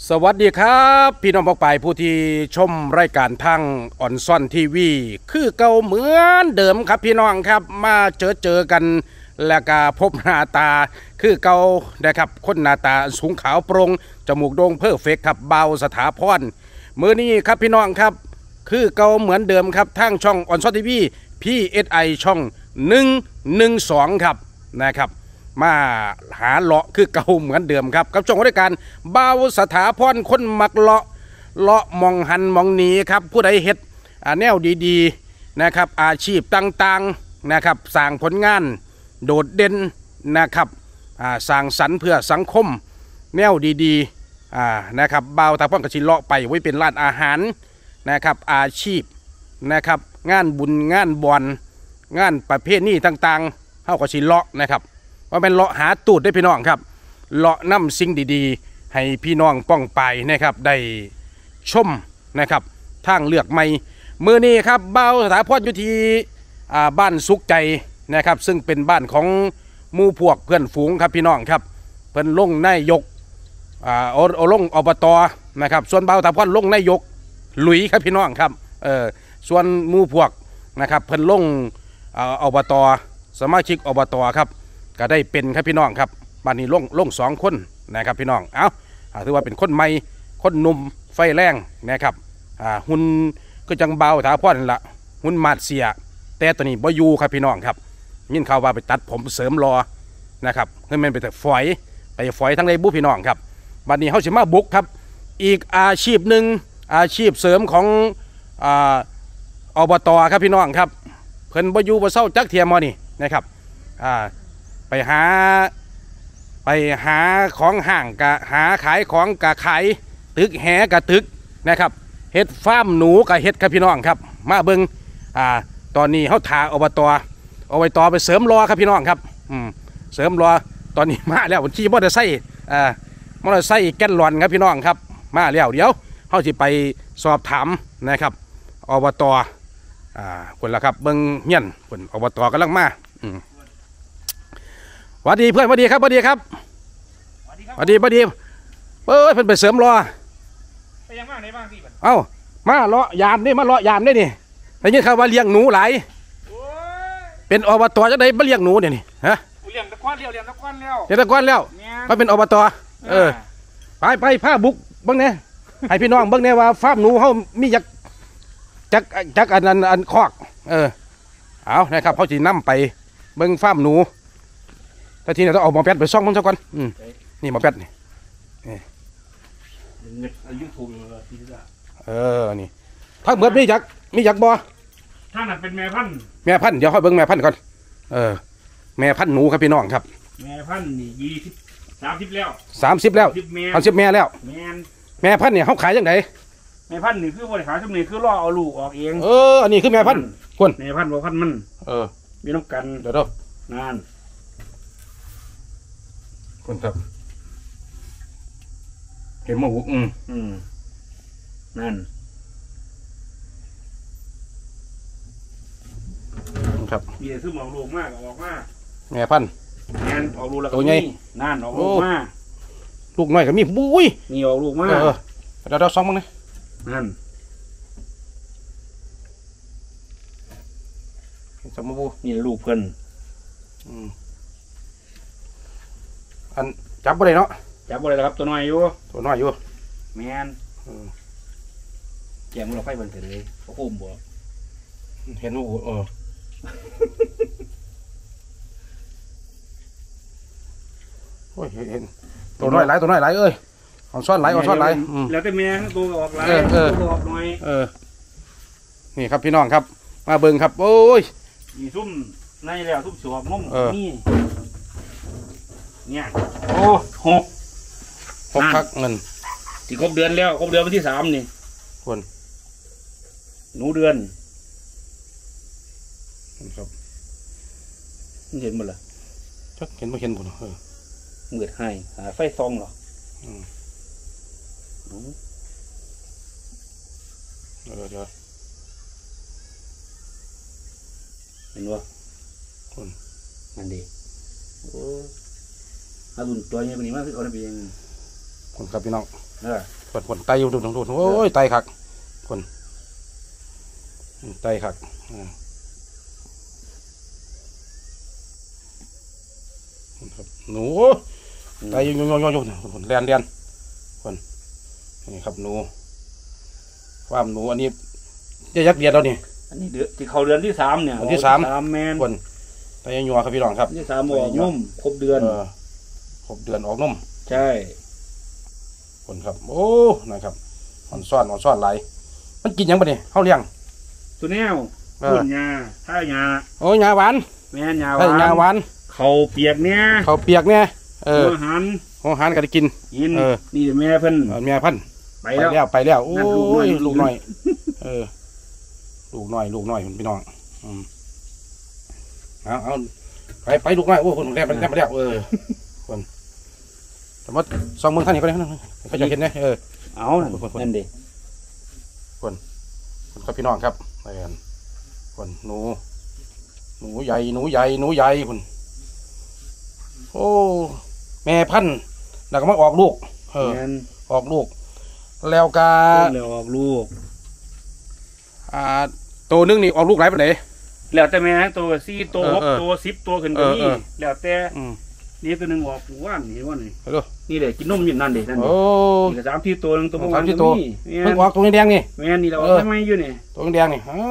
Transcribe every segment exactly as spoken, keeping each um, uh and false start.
สวัสดีครับพี่น้องปอกปายผู้ที่ชมรายการทางออนซ่อนทีวีคือเก่าเหมือนเดิมครับพี่น้องครับมาเจอเจอกันแล้วก็พบหน้าตาคือเก่านะครับคนหน้าตาสูงขาวโปร่งจมูกโด่งเพอร์เฟกครับเบาสถาพรมื้อนี้ครับพี่น้องครับคือเก่าเหมือนเดิมครับทางช่องออนซ่อนทีวีพีเอสไอช่องหนึ่งหนึ่งสองครับนะครับมาหาเลาะคือเก่าเหมือนเดิมครับกับช่วงรายการเบาสถาพรคนมักเลาะเลาะมองหันมองหนีครับผู้ใดเฮ็ดแนวดีๆนะครับอาชีพต่างๆนะครับสร้างผลงานโดดเด่นนะครับสร้างสรรค์เพื่อสังคมแนวดีๆนะครับเบาสถาพรกสิเลาะไปไว้เป็นร้านอาหารนะครับอาชีพนะครับงานบุญงานบอนงานประเภทนี้ต่างๆเฮาก็สิเลาะนะครับว่าเป็นเลาะหาตูดได้พี่น้องครับเลาะนำสิ่งดีๆให้พี่น้องป้องไปนะครับได้ชมนะครับทางเลือกใหม่มือนี้ครับเบาสถาพรอยู่ที่บ้านสุขใจนะครับซึ่งเป็นบ้านของหมู่พวกเพื่อนฝูงครับพี่น้องครับเพิ่นลงนายกอ่าเอาลงอบตนะครับส่วนเบาสถาพรลงนายกหลุยครับพี่น้องครับเออส่วนหมู่พวกนะครับเพิ่นลงอบตสมาชิกอบตครับก็ได้เป็นครับพี่น้องครับบ้านนี้ลงลงสองคนนะครับพี่น้องเอาถือว่าเป็นคนใหม่คนหนุ่มไฟแรงนะครับอ่าหุ่นก็จังเบาถาพ่อนั่นละหุ่นมาดเสียแต่ตัวนี้บ่อยู่ครับพี่น้องครับยินข่าวว่าไปตัดผมเสริมรอนะครับเงินมันไปแต่ฝอยไปฝอยทั้งในบุพี่น้องครับบ้านนี้เขาสิมาบุกครับอีกอาชีพหนึ่งอาชีพเสริมของอ่าอบตครับพี่น้องครับเพิ่นบ่อยู่บ่เศร้าจักเทียมมอนี่นะครับอ่าไปหาไปหาของห่างกะหาขายของกะขายตึกแหกะตึกนะครับเฮ็ดฟาร์มหนูกะเฮ็ดครับพี่น้องครับมาเบิ้งอ่าตอนนี้เขาถาอบตอบตไปเสริมรอครับพี่น้องครับอืมเสริมรอตอนนี้มาแล้วผมขี่มอเตอร์ไซค์อ่ามอเตอร์ไซค์แกนลอนครับพี่น้องครับมาแล้วเดี๋ยวเขาจะไปสอบถามนะครับอบตอ่าคนละครับเบิ้งเงี้ยนคนอบตกำลังมาอืมสวัสดีเพื่อนสวัสดีครับสวัสดีครับสวัสดีสวัสดีสวัสดีเอ้ยเพื่อนไปเสริมรอไปยังมากในบ้างพี่เอ้ามาเลาะยามนี่มาเลาะยามนี่นี่ได้ยินข่าวว่าเลี้ยงหนูหลายเป็นอบตจะได้มาเลี้ยงหนูเนี่ยนี่ฮะเลี้ยงตะก้อนเลี้ยวเลี้ยงตะก้อนเลี้ยวเลี้ยงตะก้อนแล้วเขาเป็นอบตเออไปไปผ้าบุกเบิ้งเนี่ยให้พี่น้องเบิ้งเนี่ยว่าฟาร์มหนูเขามีจักจักจักอันอันอันคอกเออเอานะครับเขาจีนำไปเบิ้งฟาร์มหนูแต่ทีนี้ต้องเอาหมอแพทย์ไปซ่องมันซะก่อนอืมนี่หมอแพทย์นี่ยูทูบเออนี่ถ้าเบิดมีจักมีจักบ่ถ้านั่นเป็นแม่พันธุ์แม่พันธุ์เดี๋ยวค่อยเบิ่งแม่พันธุ์ก่อนเออแม่พันธุ์หนูครับพี่น้องครับแม่พันธุ์นี่ยี่สิบสามสิบแล้วสามสิบแล้วสามสิบแม่แล้วแม่แม่พันธุ์เนี่ยเขาขายยังไงแม่พันธุ์นี่คือบริหารสำเนียงคือล่อเอาลูกออกเองเอออันนี้คือแม่พันธุ์คนแม่พันธุ์บ่พันธุ์มันเออมีน้ำกันเดี๋ยวเดี๋ยวงานคนครับเห็นมาหุกอืมอืมนั่นครับมีแต่ซื้อหมอกลูกมากออกมาแม่พันธุ์งานออกลูกแล้วตัวใหญ่นั่นออกลูกมาลูกน้อยก็มีบุ้ยนี่ออกลูกมาเออเดี๋ยวเราซ่อมมั้งนะนั่นสมบูนี่ลูกเพิ่นอันจับบ่ได้เนาะจับบ่ได้แล้วครับตัวน้อยอยู่ตัวน้อยอยู่แม่นแกงมันเราไฟเบิ่นเสร็จเลยเขาอุ้มบ่เห็นว่าเออโอ้ยเห็นตัวน้อยหลายตัวน้อยหลายเอ้ยเอาซ่อนหลายเอาซ่อนหลายแล้วแต่แม่ตัวออกหลายตัวออกน้อยเออนี่ครับพี่น้องครับมาเบิ่งครับโอ้ยมีซุ่มในแล้วซุ่มสวบงมนี่เนี่ยโอ้หกหกพักเงินที่ครบเดือนแล้วครบเดือนวันที่สามนี่คนหนูเดือนครับเห็นหมดเลยชักเห็นไม่เห็นผมเออเหมือดให้หาไฟซองหรอเดี๋ยวเดี๋ยวเห็นวะคนนั่นดีโอ้ถ้าดุนตัวนี้เป็นยังไงคือเอาได้เป็นคนครับพี่น้องเออคนคนไตอยู่ดูดูดูโอ้ยไตคักคนไตคักครับหนูไตอยู่อยู่อยู่อยู่คนแลนแลนคนนี่ครับหนูฟาร์มหนูอันนี้จะยักเดียดแล้วนี่อันนี้เดือนที่เขาเดือนที่สามเนี่ยวันที่สามแมนคนไตยังยัวครับพี่น้องครับที่สามออกนุ่มครบเดือนครบเดือนออกนมใช่คนครับโอ้นะครับอ่อนซ่อนอ่อนซ่อนไหลมันกินยังปะเนี่ยเข้าเลี้ยงตัวแนวขุ่นยาท่ายาโอ้ยยาหวานแม่นยาหใช่วานยาหวานเขาเปียกเนี่ยเขาเปียกเนี่ยเอออาหารหัวหานก็ได้กินกินเออนี่แม่เพิ่นเออแม่พันธุ์ไปไปแล้วแล้วไปแล้วโอ้นั่นลูกน้อยยลูกน้อยเออลูกน้อยลูกน้อยพี่น้องอืมเอาเอาไปไปลูกน้อยโอ้คนแรกมันแรกมาแล้วเออคนแต่ว่าสองมือท่านนี่ก็ได้นะเขาจะเห็นนะเออเอานั่นดิคนครับพี่น้องครับไปกันคนหนูหนูใหญ่หนูใหญ่หนูใหญ่คนโอ้แม่พันธุ์แล้วก็มาออกลูกเออแม่นออกลูก แล้วก็แล้วออกลูกอ่าตัวนึงนี่ออกลูกหลายปานไหนแล้วแต่แม่ตัวสี่ตัวหกเออเออตัวสิบตัวขึ้นก็มีเออเออแล้วแต่อืมนี่ตัวหนึ่งออกหัวนี่ว่านี่เออนี่เลยกินนมอยู่นั่นเด็นั่นเด็โอ้นี่ก็สามที่ตัวหนึงตัวประมาสาณมที่ตัวแม่เพิ่งนออกตัวแดงๆนี่แม่นนี่เราอเออกอทำไมอยู่นี่ตัวแดงๆนี่อ้าว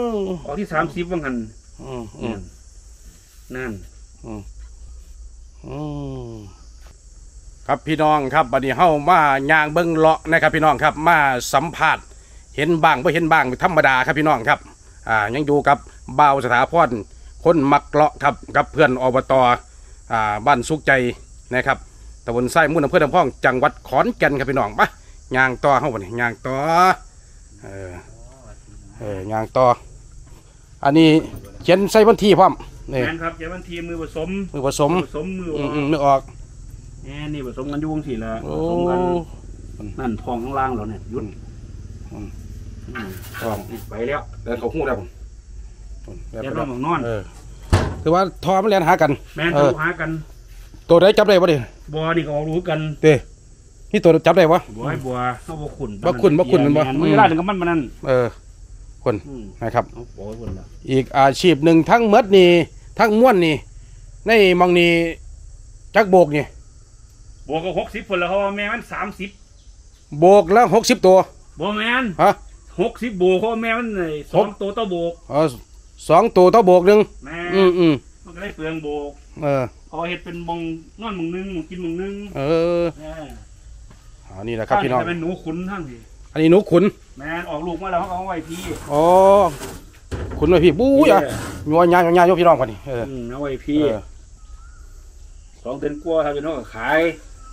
ออกที่สามสิบว่างหันอืมอืนั่มนนั่นอืมอืมครับพี่น้องครับบัดนี้เฮามาย่างเบิ่งเลาะนะครับพี่น้องครับมาสัมผัสเห็นบ้างไม่เห็นบ้างธรรมดาครับพี่น้องครับอ่ายังอยู่กับบ่าวสถาพรคนมักเลาะครับกับเพื่อนอบตอ่าบ้านสุขใจนะครับตำบลไส้มุ่นอำเภอลำพองจังหวัดขอนแก่นครับพี่น้องปะย่างต่อเฮาบัดนี้ย่างต่อเออเออย่างต่ออันนี้เขียนใส่บันทีพร้อมนี่แม่นครับเดี๋ยวมันทีมือผสมมือผสมผสมมืออือมอกอืมนึกออกแม่นี่ผสมกันอยุ่จังสิละโอ้ผสมกันนั่นทองข้างล่างเราเนี่ยยุ่นอืมอืมอ๋อนี่ไปแล้วเดินเขาหูได้ผมเดี๋ยวเราหมองนอนเออคือว่าทอมันเรียนหากันแม่นเอต้อองหากันตัวไหนจับได้บ่ดิบัวนี่ก็ออกรู้กันเต้นี่ตัวจับได้วะบัวให้บัวเข้าบัวขุนบ่ขุ่นบ่ขุ่นมันบ่แไม่ได้ถึงกับมันมันนั่นเออคนอืมนะครับเอาบัวให้ขุ่นละอีกอาชีพหนึ่งทั้งเมดนี่ทั้งม้วนนี่ในมองนี่จักโบกนี่บัวก็หกสิบคนแล้วเขาว่าแม่มันสามสิบโบกแล้วหกสิบตัวบัวแม่นฮะหกสิบโบกเขาว่าแม่มันเลยสองตัวต่อโบกเออสองตัวต่อโบกหนึ่งแม่อืมอืมมันก็ได้เปลืองโบกเออเอาเห็ดเป็นมองนอนมองนึงมองกินมองนึงเออแม่อันนี้แหละครับพี่น้องจะเป็นหนูขุนทั้งทีอันนี้หนูขุนแม่นออกลูกมาแล้วเขาเอาไว้พี่อ๋อขุนไว้พี่บู๊ยอ่ะยัวญาญาโยพี่น้องคนนี้เอออืมเอาไว้พี่เออสองเดือนกว่าครับพี่น้องก็ขาย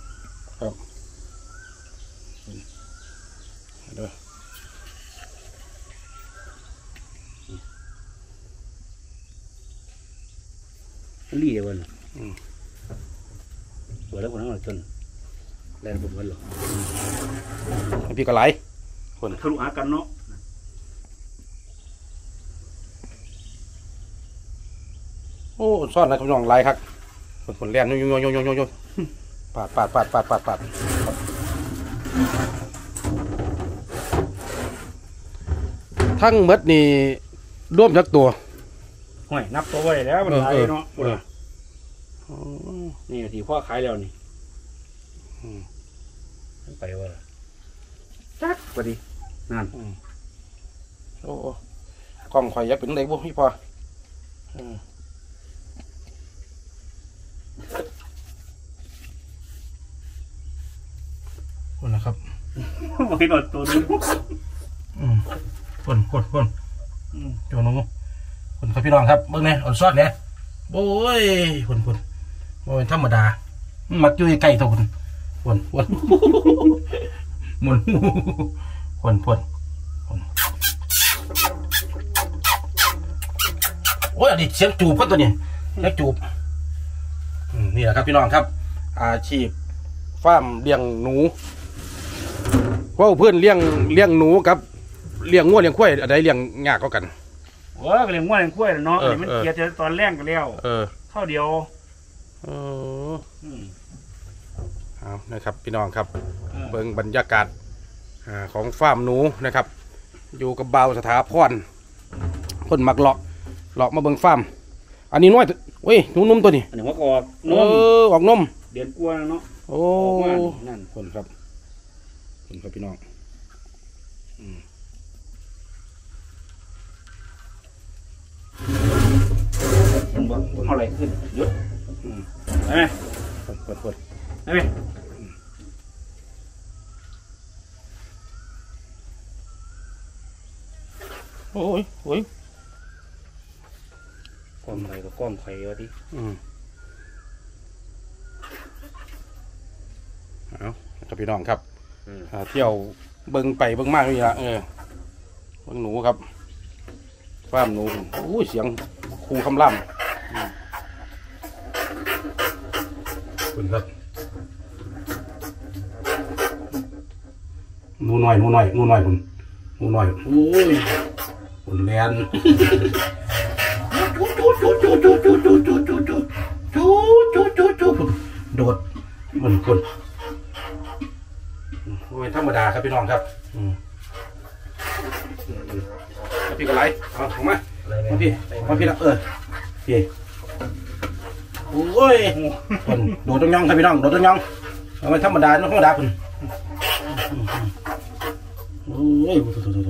เด้อมันดีเลยวันเปิดแล้วคนนั้นมาจนแรงผมกันหรอให้พี่ก็ไหลคนทะลุหากันเนาะโอ้ซ่อนอะไรพี่น้องไหลครับคนคนแล่นโยโยโยโยโยโยปาดปาดปาดปาดปาดปาดทั้งหมดนี่ร่วมจักตัวห่วยนับตัวไว้แล้วมันเออหลายเออเนาะเออนี่ที่พ่อขายแล้วนี่อืมไปว่าจักพอดีนั่นโอ้กล้องข่อยอยักเป็นเล็กบ่พี่พอเออคนนะครับไม่หนดตัวนึงอืมคนคนคนโจนงคนครับพี่น้องครับเบิ่งเนี่ยอ่อนซอดเนี่ยโอ้ยคนคนโอ้ยธรรมดามักอยู่ใกล้ตัวคนคนคนหมุนคนคนคนโอ้ยอันนี้เสียงจูบก็ตัวนี้เสียงจูบอืมนี่แหละครับพี่น้องครับ อาชีพฟาร์มเลี้ยงหนูว่าเพื่อนเลี้ยงเลี้ยงหนูกับเลี้ยงงัวเลี้ยงควายอะไรเลี้ยงยากกว่ากันโอ้ยก็เลี้ยงวัวเลี้ยงควายเนาะเออนี่มันเออเกียร์จะตอนแรกกันแล้วเออเข้าเดียวเอออืมหาเอานะครับพี่น้องครับเบิ่งบรรยากาศของฟาร์มหนูนะครับอยู่กับเบาสถาพรคนมักเลาะเลาะมาเบิ่งฟาร์มอันนี้น้อยเว้ยหนูนุ่มตัวนี้อันนี้หัวกออกนเอมอออกนมเดือนกว่าเนาะโอ้ออกมานั่นคนครับคนครับพี่น้องอืมมันบ่เท่าไหร่ขึ้นหยุดอืมได้ไหมเปิดเปิดเปิดได้ไหมโอ้ยโอ้ยก้อมไข่กับก้อมไข่วะที่อืมเอาครับพี่น้องครับอ่าเที่ยวเบิ่งไปเบิ่งมากนี่ละเออเบิ่งหนูครับฟาร์มหนูโอ้ยเสียงคูคำล่ำอืมคุณครับหนูน้อยหนูน้อยหนูน้อยคุณหนูน้อยโอ้ยคุณแลนโดดมันคนไม่ธรรมดาครับพี่น้องครับอืมพี่ก็ไล่เอาออกมามาพี่มาพี่ละเออพี่โอ้ยคนโดดตรงย่องครับพี่น้องโดดตรงย่องไม่ธรรมดาไม่ธรรมดาคุณโอ้ย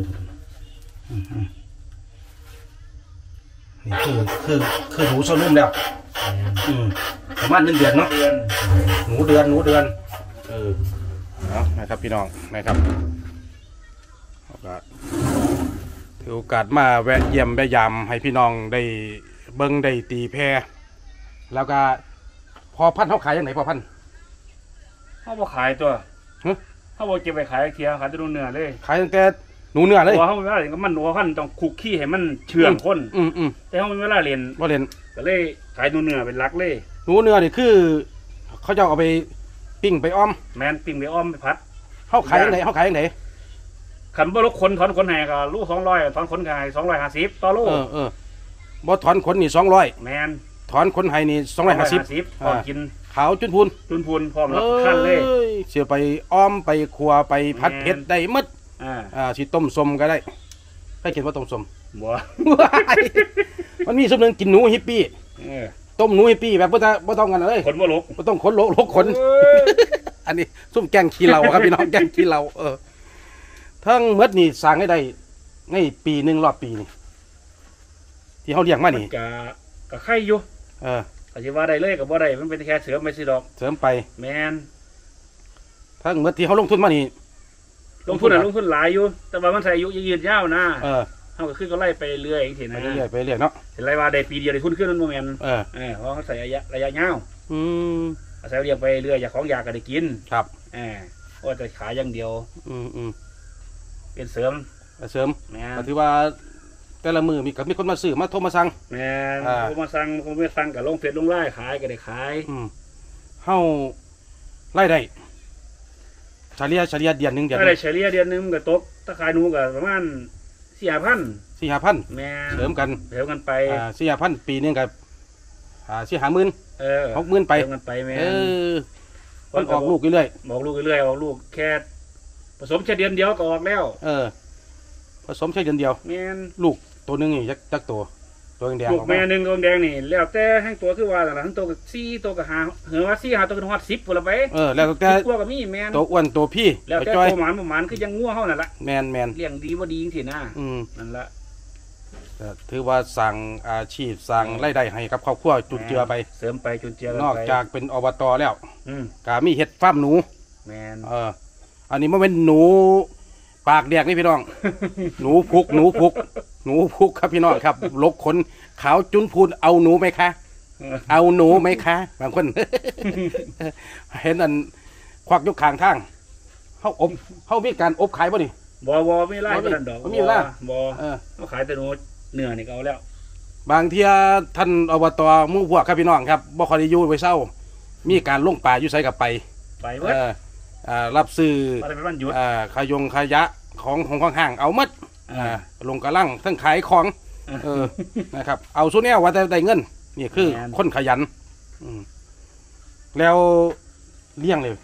นี่คือคือคือหนูโซนุ่มแล้วอืมประมาณหนึ่งเดือนเนาะหนูเดือนหนูเดือนเออเอานะครับพี่น้องนะครับโอกาสถือโอกาสมาแวะเยี่ยมแวะยามให้พี่น้องได้เบิ้งได้ตีแพรแล้วก็พอพันธุ์เขาขายยังไงพอพันธุ์เขาบ่ขายตัวฮะเขาบ่เก็บไปขายเทียขายแตัวเนื้อเลยขายตั้งแต่หนูเนื้อเลยตัวเขาไม่เวลาเรียนก็มันหัวพันต้องคุกขี้ให้มันเชื่องคนอืมอืมแต่เขาไม่เวลาเรียนบ่เล่นก็เลยขายตัวเนื้อเป็นหลักเลยหนูเนื้อนี่คือ เขาจะเอาไปปิ้งไปอ้อมแมนปิ้งไปอ้อมไปพัดเขาขายยังไงเขาขายยังไงขันบ่ลูกคนถอนขนแห่ก็ลูกสองร้อยถอนขนขายสองร้อยห้าสิบต่อลูกเออเออบ่ถอนขนนี่สองร้อยแมนถอนขนไห้นี่สองร้อยห้าสิบพร้อมกินขาวจุนพูนตุนพูนพร้อมรับขั้นเลยอ้เสียไปอ้อมไปครัวไปผัดเผ็ดได้หมดอ่าอ่าสิต้มสมก็ได้ใครเขียนว่าต้มสมบัวมันมีสมนึงกินหนูฮิปปี้เออต้มหนูฮิปปี้แบบบ่ต้องบ่ต้องกันเลยขนบ่ลุกบ่ต้องขนโลลกขนเอ้ยอันนี้ซุ่มแกงขี้เหล้าครับพี่น้องแกงขี้เหล้าเออทั้งเมดนี่สร้างให้ได้ในปีหนึ่งรอบปีนี่ที่เขาเลี้ยงมานี่กะกะไข่อยู่เออก็สิว่าได้เลยก็บ่ได้มันเป็นแค่เสือไม่สิดอกเสริมไปแมนทั้งเมดที่เขาลงทุนมานี่ลงทุนน่ะลงทุนหลายอยู่ แต่ว่ามันใส่อายุยืนยาวนะเออเฮาก็คือก็ไล่ไปเรื่อยๆทีไปนะเรื่อยๆไปเรื่อยเนาะเห็นไรว่าได้ปีเดียวได้ทุนขึ้นมันบ่แม่นเออเออเพราะเขาใส่ระยะระยะยาวอืมอาศัยเลี้ยงไปเรื่อยอยากของอยากก็ได้กินครับเออว่าจะขายอย่างเดียวอืมอืมเป็นเสริมเสริมแม่นก็ถือว่าแต่ละมือมีกับมีคนมาซื้อมาโทรมาสั่งแม่นอ่าเขามาสั่งเขาไม่สั่งก็ลงเฟซลงไลน์ขายก็ได้ขายอืมเฮาไล่ได้เฉลี่ยเฉลี่ยเดือนหนึงเดือนหถ้านึ่ได้งเฉลี่ยเดือนหนึงมันก็ตกถ้าขายหนูก็ประมาณสี่ห้าพันสี่ห้าพันแม่นเสริมกันเสริมกันไปอ่าสี่ห้าพันปีหนึงกับอ่าสี่ห้าหมื่นเออหกหมื่นไปเสริมกันไปแม่เอน อมันออกลูกเรื่อยบอกลูกเรื่อยๆบอกลูกแค่ผสมแค่เดือนเดียวก็ออกแล้วๆเออผสมแค่เดือนเดียวแม่นลูกตัวหนึงนี่จักจักตัวตัวแดงๆลูอก อกแม่มาหนึ่งตัวแดงนี่แล้วแต่ให้ตัวคือว่าแต่ละทั้งตัวกับสี่ตัวกับหาเหือว่าสี่หาตัวกับฮอดสิบปุ่นละไปเออแล้วแต่สิบกว่ากับมีแมนตัวอ้วนตัวพี่แล้วไปแต่จ้อยตัวหมานหมานคือยังงัวเฮานั่นละแมนแมนเลี้ยงดีว่าดีจริงๆนะอืมนั่นละก็ถือว่าสั่งอาชีพสั่งรายได้ให้กับครอบครัวจุนเจือไปเสริมไปจุนเจือกันนอกไปจากเป็นอบตแล้วอืมก็มีเห็ดฟาร์มหนูแมนเออ อันนี้มันเป็นหนูปากแดกนี่พี่น้อง หนูพุกหนูพุก หนูพุกครับพี่น้องครับลกขนขาวจุนพูนเอาหนูไหมคะ เอาหนูไหมคะบางคน เห็นอันควักยกขางทางเขาอบเขามีการอบขายป่ะนี่บ่บ่ไม่ไล่บ่ดันดอกบ่มีเวลาบ่เออเขาขายแต่หนูเนื้อนี่ก็เอาแล้วบางเทียท่านอบตหมู่พวกครับพี่น้องครับบ่คอยได้อยู่ไว้เศร้า มีการลงป่าอยู่ไสกับไปไปเบิเอดออ่ารับซื้ออะไรเป็นวันหยุดอ่าขายงขยะของของข้างห้างเอาหมัดอ่าอ่าลงกระลังทั้งขายของเออ นะครับเอาสุดแนวว่าแต่ได้เงินนี่คือแม่นคนขยันอืมแล้วเลี้ยงเลย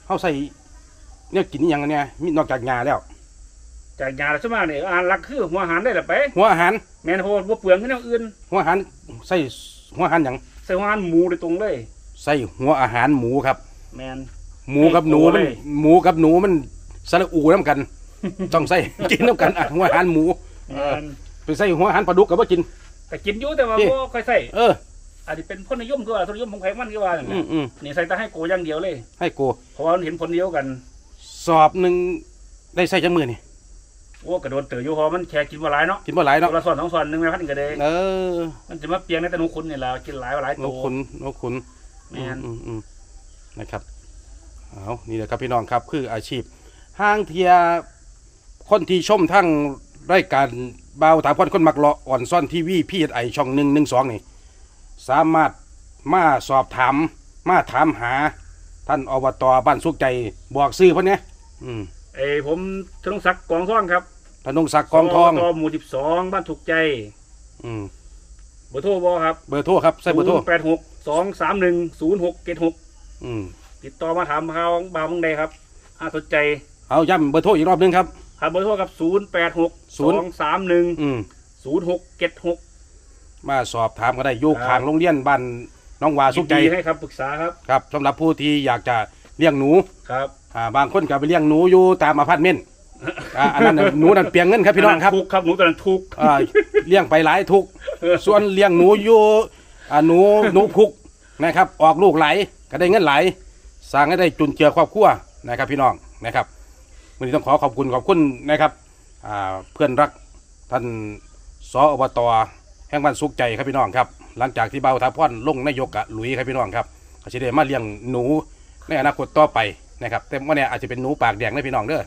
เฮาใส่เนี่ยกินอหยังอันเนี่ยมีนอกจากหญ้าแล้วจากยาแล้วใช่ไหมเนี่ยอาหารหลักคือหัวอาหารได้หรือไปหัวอาหารแม่นโหดว่าเปลืองขึ้นอย่างอื่นหัวอาหารใส่หัวอาหารหยังใส่หัวอาหารหมูโดยตรงเลยใส่หัวอาหารหมูครับแมนหมูกับหนูมันหมูกับหนูมันสระอูน้ำกัน ต้องใส่ กินน้ำกันอ่ะหัวอาหารหมูแมนไปใส่หัวอาหารปลาดุกกับว่ากินแต่กินอยู่แต่ว่านี่บ่ค่อยใส่เอออาจจะเป็นพ้นนิยมคือว่าทุนนิยมของใครมันคือว่าอย่างอืนี้มอืมนี่ใส่แต่ให้โกอย่างเดียวเลยให้กูเพราะว่ามันเห็นผลเดียวกันสอบหนึ่งได้ใส่จังมือนี่โอ้กระโดดเต๋ออยู่เพอมันแค่กินมาหลายเนาะกินบ่หลายเนาะละส่วนสองส่วนหนึ่งแม่พันก็ได้เออมันจะมาเปียงในแต่หนุคุณนี่แหละกินหลายหลายนตักวขุนนกขุนแม่นอืมอืมนะครับเอานี่แหละครับพี่น้องครับคืออาชีพห้างเทียคนที่ชมทั้งรายการเบาถามคนคนมักเลาะอ่อนซ่อนทีวีพี่ไอช่องหนึ่งหนึ่งสองนี่สามารถมาสอบถามมาถามหาท่านอบตบ้านสุขใจบอกซื้อเพิ่นเนี่ยอืมเอ้ยผมธนงศักดิ์กองท่องครับธนงศักดิ์กองทองตหมู่สิบสองบ้านถูกใจอืมเบอร์โทรบอครับเบอร์โทรครับใส่เบอร์โทรแปดหกสองสามหนึ่งศูนย์หกเจ็ดหกอืมติดต่อมาถามข่าวบาวเมืองใดครับถ้าสนใจเอาย้ำเบอร์โทรอีกรอบหนึงครับครับเบอร์โทรกับศูนย์แปดหกศูสนย์องสามหนึ่งอืมศูนย์หกเจ็ดหกมาสอบถามก็ได้อยู่ข้างโรงเรียนบ้านน้องวาสุขใจยินดีให้ครับปรึกษาครับครับสำหรับผู้ที่อยากจะเลี้ยงหนูครับอ่าบางคนก็ไปเลี้ยงหนูอยู่ตามอพาร์ตเมนต์อ่าอันนั้นน่ะหนูนั่นเปลียงเงินครับพี่น้องครับทุกครับหนูตอนนั้นทุกอ่าเลี้ยงไปหลายทุก ส่วนเลี้ยงหนูอยู่อ่าหนูหนูพุกนะครับออกลูกไหลายก็ได้เงินไหลายสร้างให้ได้จุนเจือครอบครัวนะครับพี่น้องนะครับวันนี้ต้องขอขอบคุณขอบคุณนะครับอ่าเพื่อนรักท่านสอบตแห่งบ้านสุขใจครับพี่น้องครับหลังจากที่เบาทับพ่อนลงนายกอะหลุยครับพี่น้องครับเขาจะได้มาเลี้ยงหนูในอนาคตต่อไปนะครับแต่ว่าเนี่ยอาจจะเป็นหนูปากแดงนะพี่น้องเด้อ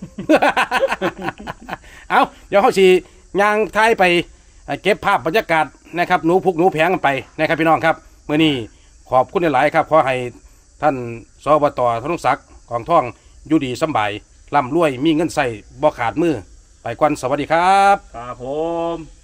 เอาเดี๋ยวเขาสียางท้ายไปเก็บภาพบรรยากาศนะครับหนูพุกหนูแผงกันไปนะครับพี่น้องครับเมื่อนี้ขอบคุณหลายๆครับขอให้ท่านสอบตธนงศักดิ์กองท่องอยู่ดีสำบายร่ำรวยมีเงินใส่บ่ขาดมือไปก่อนสวัสดีครับครับผม